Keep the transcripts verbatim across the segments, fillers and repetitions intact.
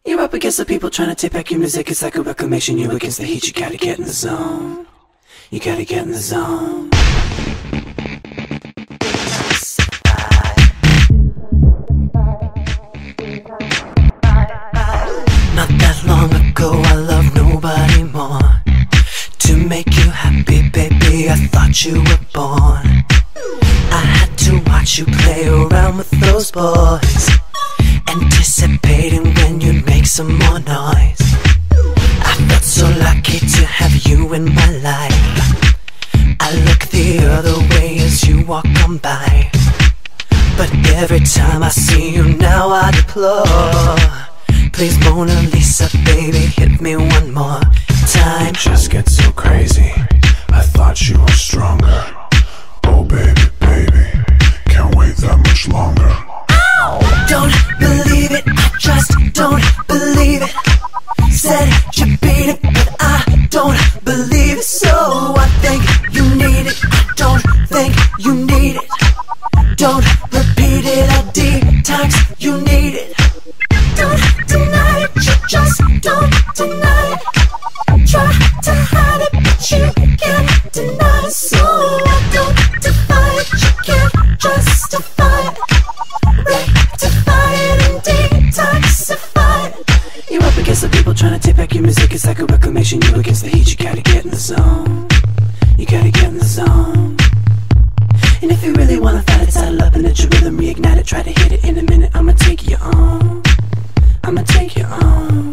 You're up against the people trying to take back your music. It's like a reclamation. You're against the heat. You gotta get in the zone. You gotta get in the zone. Not that long ago I loved nobody more. To make you happy, baby, I thought you were born. I had to watch you play around with those boys, anticipating when you'd make some more noise. I felt so lucky to have you in my life. I look the other way as you walk on by, but every time I see you now I deplore. Please, Mona Lisa, baby, hit me one more time. It just gets so crazy. I thought you were stronger. Oh baby, baby, can't wait that much longer. Ow! Don't believe it, I just don't believe it. Said you beat it, but I don't believe it. So I think you need it, I don't think you need it. Don't repeat it, I detox, you need it. Don't deny it, you just don't deny it. Try to hide it, but you can't deny it. So I don't defy it, you can't justify it. Rectify it and detoxify it. You're up against the people trying to take back your music. It's like a reclamation. You're against the heat. You gotta get in the zone. You gotta get in the zone. And if you really wanna fight it, saddle up and let your rhythm reignite it. Try to hit it in a minute. I'ma take you on. I'ma take you on.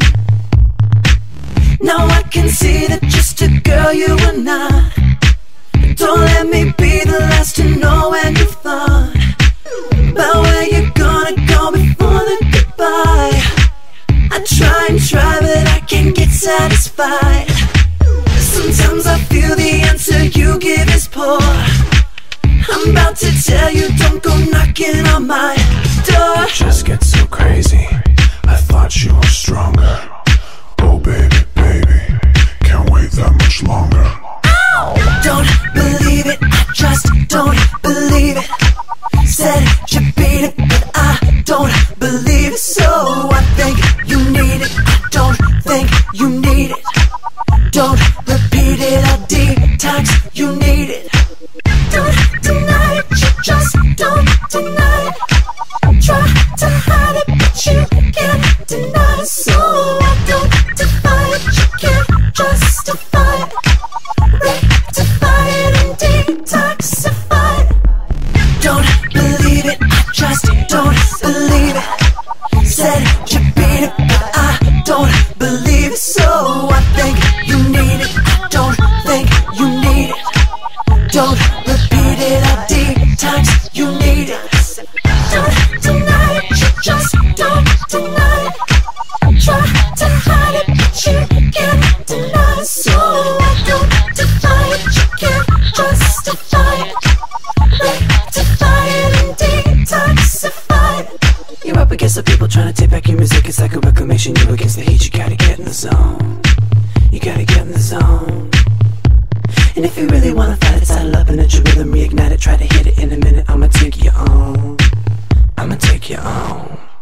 Now I can see that just a girl you are not. Don't let me be the last to know when you thought about where you're gonna go before the goodbye. I try and try, but I can't get satisfied. Sometimes I feel the answer you give is poor. I'm about to tell you, don't go knocking on my door. It just gets so crazy. I thought you were stronger. Oh baby, baby, can't wait that much longer. Ow! Don't believe it, I just don't believe it. Said you beat it, but I don't believe it. So I think you need it, I don't think you need it. Don't repeat it, I detox, you need it. Don't deny it, you just don't deny it. Try to hide it, but you can't deny it. So I don't defy it, you can't justify it. Rectify it and detoxify it. Don't believe it, I just don't believe it. Said you beat it, but I don't believe it. So I think you need it, I don't think you need it. Don't repeat it, I detox, you need it. Don't deny it, you just don't deny it. Try to hide it, but you can't deny it. So I don't defy it, you can't justify it. Rectify it and detoxify it. You're up against the people trying to take back your music. It's like a reclamation. You're against the heat. You gotta get in the zone. You gotta get in the zone. And if you really wanna fight it, saddle up and let your rhythm reignite it. Try to hit it in a minute. I'ma take you on. I'ma take you on.